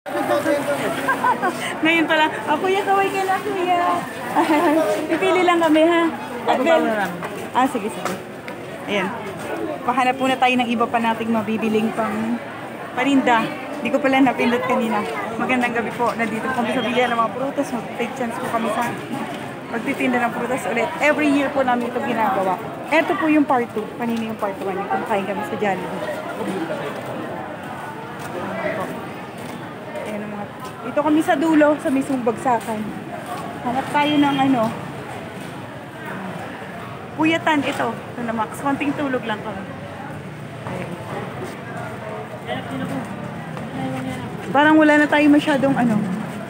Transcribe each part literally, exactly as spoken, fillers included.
Ngayon pala, oh, kuya, kaway ka na, kuya. Pipili lang kami, ha? At then, ah, sige, sige. Ayan. Pahanap muna tayo ng iba pa nating mabibiling pang paninda. Hindi ko pala napindot kanina. Magandang gabi po. Nandito kami sa bilihan ng mga prutas. Mag-take chance po kami sa pagtitinda ng prutas ulit. Every year po namin ito ginagawa. Ito po yung part two. Kanina yung part one. Yung kumakain kami sa Jollibee. Ayan ang mga... Dito kami sa dulo, sa mismong bagsakan. Hanap tayo ng ano. Puyatan ito. Ito na Max. Konting tulog lang kami. Parang wala na tayo masyadong ano.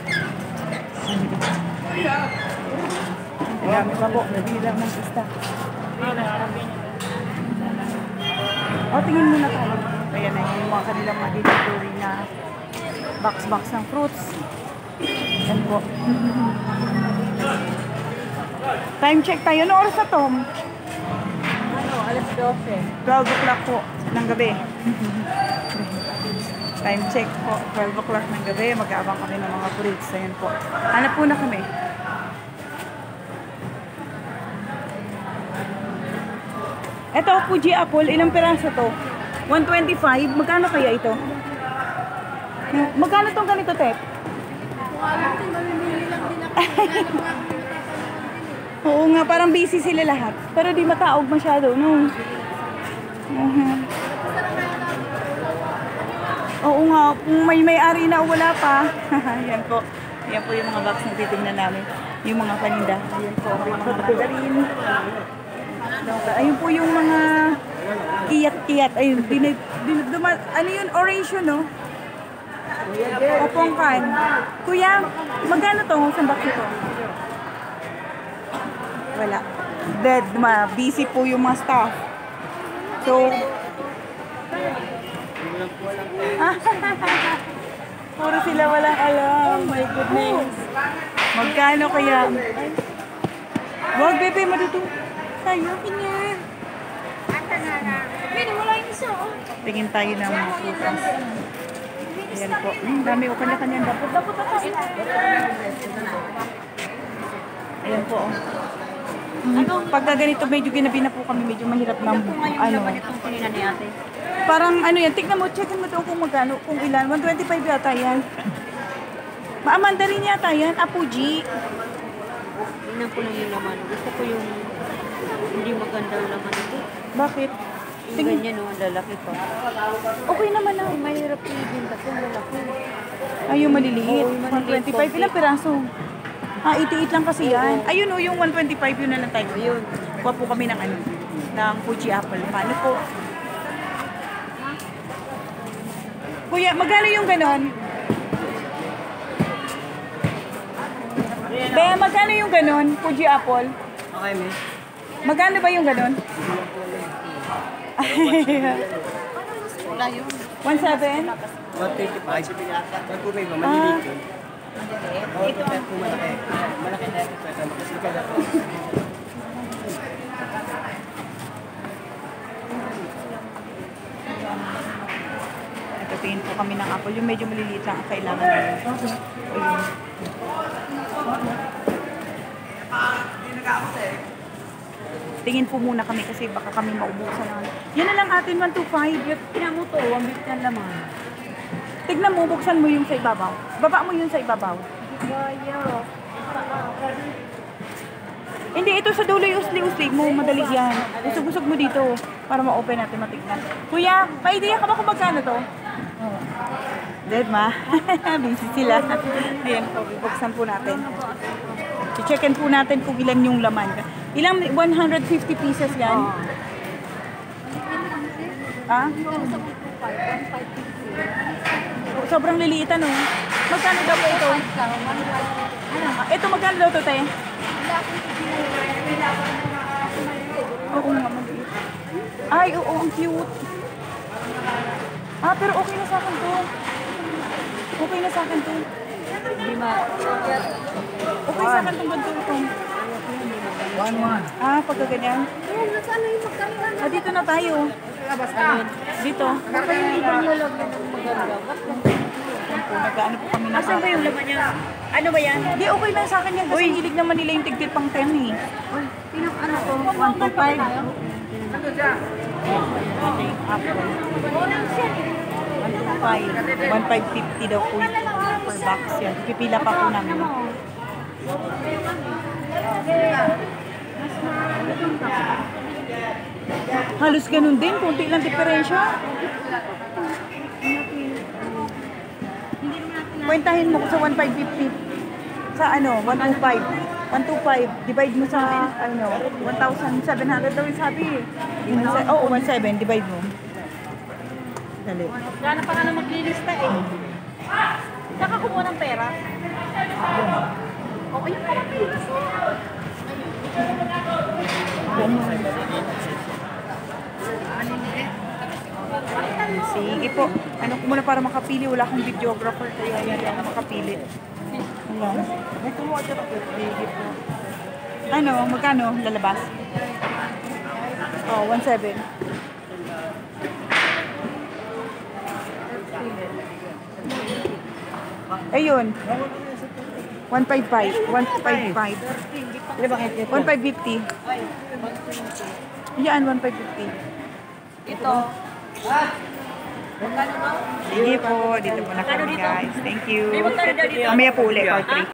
Dami pa po. Nabili lang ng isa. O, tingin muna tayo. Ayan na yung mga kanilang mga delivery na box-box ng fruits. Ayan po. Time check tayo. Ano oras na, Tom? Ano, alas dose. twelve o'clock po ng gabi. Time check po. twelve o'clock ng gabi. Mag-aabang kami ng mga fruits. Ayan po. Hanap po na kami. Ito, Fuji apple. Ilang piraso to? one twenty-five. Magkano kaya ito? Magkano tong ganito, Tep? Oo nga, parang busy sila lahat. Pero di mataog masyado, no? Uh-huh. Oo nga, kung may may-ari na o wala pa. Yan po. Yan po yung mga box na titignan namin. Yung mga paninda. Ayan po, yung mga mandarin. Ayun po yung mga kiyat-kiyat. Ayun, dinid, dinid, duma, ano yun? Orange yun, no? Opongkan. Kuya, magkano to? Saan box ito? Wala. Dead. Ma, busy po yung mga staff. So, puro sila walang alam. My goodness. Magkano kaya? Wag, bebe, matuto. Tayo, kinyan. Tingin tayo ng mga prutas. Ayan po. Hmm, dami o kanya-kanya. Dapot, dapot, dapot. Ayan po. Ano? Pagka ganito, medyo ginabi na po kami. Medyo mahirap ng ano. Parang ano yan. Tignan mo, checkin mo doon kung magkano. Kung ilan. one twenty-five yata yan. Maamanda rin yata yan. Apuji. Tingnan ko lang yung laman. Gusto ko yung hindi maganda ang laman ito. Bakit? Yung ganyan, no, ang lalaki pa. Okay naman na. Ay, mahirap i-binta ko ang lalaki. Ay, yung maliliit. Oo, yung one twenty-five. Ilang piraso? Ah, eighty-eight lang kasi yan. Ayun o, yung one twenty-five yun na lang tayo. Ayun. Kuha po kami ng ano, ng Fuji apple. Paano po? Kuya, magkano yung ganon? Bea, magkano yung ganon? Fuji apple? Okay, miss. Magkano ba yung ganon? Wala yun. one seven? one thirty-five. Pag po may maliliit yun. Ito ang Malaki. Malaki na ito. Kasi ka na. Ito, tingin po kami ng apple. Yung medyo maliliit lang ang kailangan namin. Ayun. Tingin po muna kami kasi baka kami maubusan na. Yan na lang atin, one twenty-five. Tingnan mo to, ang bit ng laman. Tignan mo, buksan mo yung sa ibabaw. Baba mo yung sa ibabaw. Bayo. Hindi, ito sa dulo yung usli-usli mo. Madali yan. Usog-usog mo dito para ma-open natin matignan. Kuya, may idea ka ba kung magkano to? Oh. Dead ma. Busy sila. Ayan po, buksan po natin. I-checkin po natin kung ilan yung laman. Ilang one hundred fifty pieces yan? Ah? Sobrang liliit ano. Magkano daw po ito? Ah, ito magkano daw to, te? Oo nga, maliit. Ay, oo, ang cute. Ah, pero okay na sa akin to. Okay na sa akin to. Hindi ma. Okay sa akin tong ganito ito. One, one. Ah, pagka ganyan. Nasaan na yung magkailan? Ah, dito na tayo. Basta. Dito. Baka yung ibang walag na ng maganda. Ba't lang? po. Nag-ano po kami na Asan ba yung laman niya? Ano ba yan? Hindi, okay lang sa akin yan. Kasi hilig naman nila yung tigtit pang ten eh. Uy, pinang ano to? one to five. one to five. one five fifty daw po yung per box yan. Pipila pa po namin. Halos ganun din. Kunti lang diferensya. Kwentahin mo ko sa one five fifty. Sa ano, one two five. one two five. Divide mo sa, ano, one thousand seven hundred daw yung sabi eh. Oo, oh, one seven. Divide mo. Dali. Gana pa nga na maglilista eh. Saka kumuha ng pera. Okay yung pala Sige po. Ano ko muna para makapili. Wala akong videographer. Kaya yan ako makapili. Wala. Sige po. Ano? Magkano? Lalabas? Oh, one seven. Ayun. one five five. one five five. one five fifty. Yan, one five fifty. Ito. Sige po, dito muna kami guys. Thank you. May magkano daw dito? Mamaya po ulit, part three.